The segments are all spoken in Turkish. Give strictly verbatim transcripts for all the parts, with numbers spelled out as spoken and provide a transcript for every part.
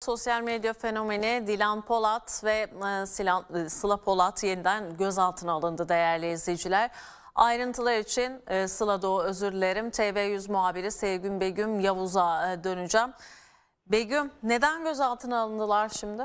sosyal medya fenomeni Dilan Polat ve e, Silan- e, Sıla Polat yeniden gözaltına alındı değerli izleyiciler. Ayrıntılar için e, Sıla Doğu özür dilerim. T V yüz muhabiri Sevgün Begüm Yavuz'a e, döneceğim. Begüm, neden gözaltına alındılar şimdi?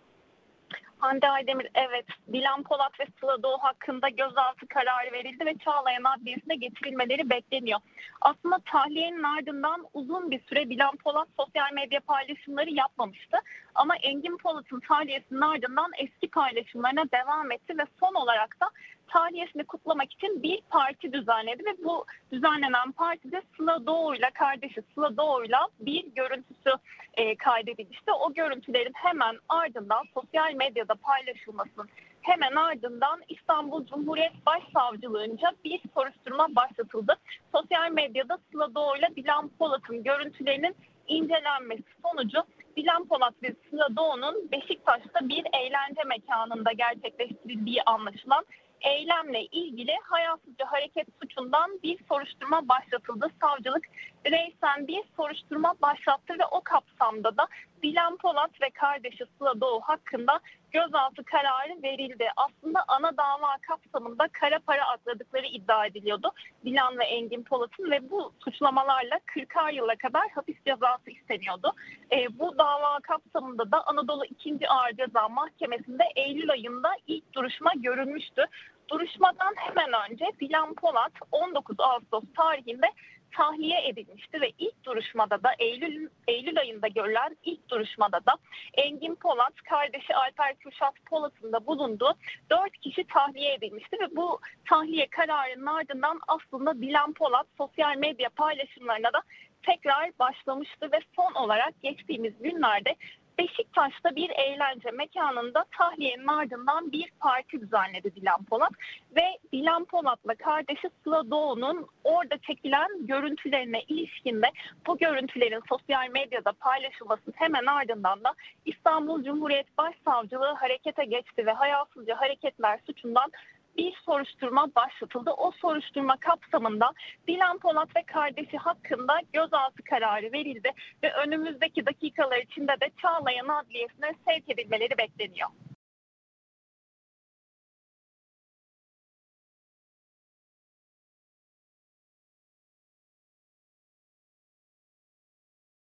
Hande Aydemir, evet, Dilan Polat ve Sıla Doğu hakkında gözaltı kararı verildi ve Çağlayan Adliyesi'ne getirilmeleri bekleniyor. Aslında tahliyenin ardından uzun bir süre Dilan Polat sosyal medya paylaşımları yapmamıştı. Ama Engin Polat'ın tahliyesinin ardından eski paylaşımlarına devam etti ve son olarak da tahliyesini kutlamak için bir parti düzenledi ve bu düzenlenen partide Sıla Doğu'yla kardeşi Sıla Doğu'yla bir görüntüsü e, kaydedilmişti. O görüntülerin hemen ardından sosyal medyada paylaşılmasının hemen ardından İstanbul Cumhuriyet Başsavcılığınca bir soruşturma başlatıldı. Sosyal medyada Sıla Doğu'yla Dilan Polat'ın görüntülerinin incelenmesi sonucu Dilan Polat ve Sıla Doğu'nun Beşiktaş'ta bir eğlence mekanında gerçekleştirildiği anlaşılan eylemle ilgili hayasızca hareket suçundan bir soruşturma başlatıldı. Savcılık reysen bir soruşturma başlattı ve o kapsamda da Dilan Polat ve kardeşi Sıla Doğu hakkında gözaltı kararı verildi. Aslında ana dava kapsamında kara para akladıkları iddia ediliyordu Dilan ve Engin Polat'ın ve bu suçlamalarla kırkar yıla kadar hapis cezası isteniyordu. E, bu dava kapsamında da Anadolu ikinci Ağır Ceza Mahkemesi'nde Eylül ayında ilk duruşma görülmüştü. Duruşmadan hemen önce Dilan Polat on dokuz Ağustos tarihinde tahliye edilmişti ve ilk duruşmada da Eylül Eylül ayında görülen ilk duruşmada da Engin Polat, kardeşi Alper Kürşat Polat'ın da bulunduğu dört kişi tahliye edilmişti ve bu tahliye kararının ardından aslında Dilan Polat sosyal medya paylaşımlarına da tekrar başlamıştı ve son olarak geçtiğimiz günlerde Beşiktaş'ta bir eğlence mekanında tahliyenin ardından bir parti düzenledi Dilan Polat ve Dilan Polat'la kardeşi Sıla Doğu'nun orada çekilen görüntülerine ilişkinde bu görüntülerin sosyal medyada paylaşılmasının hemen ardından da İstanbul Cumhuriyet Başsavcılığı harekete geçti ve hayasızca hareketler suçundan bir soruşturma başlatıldı. O soruşturma kapsamında Dilan Polat ve kardeşi hakkında gözaltı kararı verildi ve önümüzdeki dakikalar içinde de Çağlayan Adliyesi'ne sevk edilmeleri bekleniyor.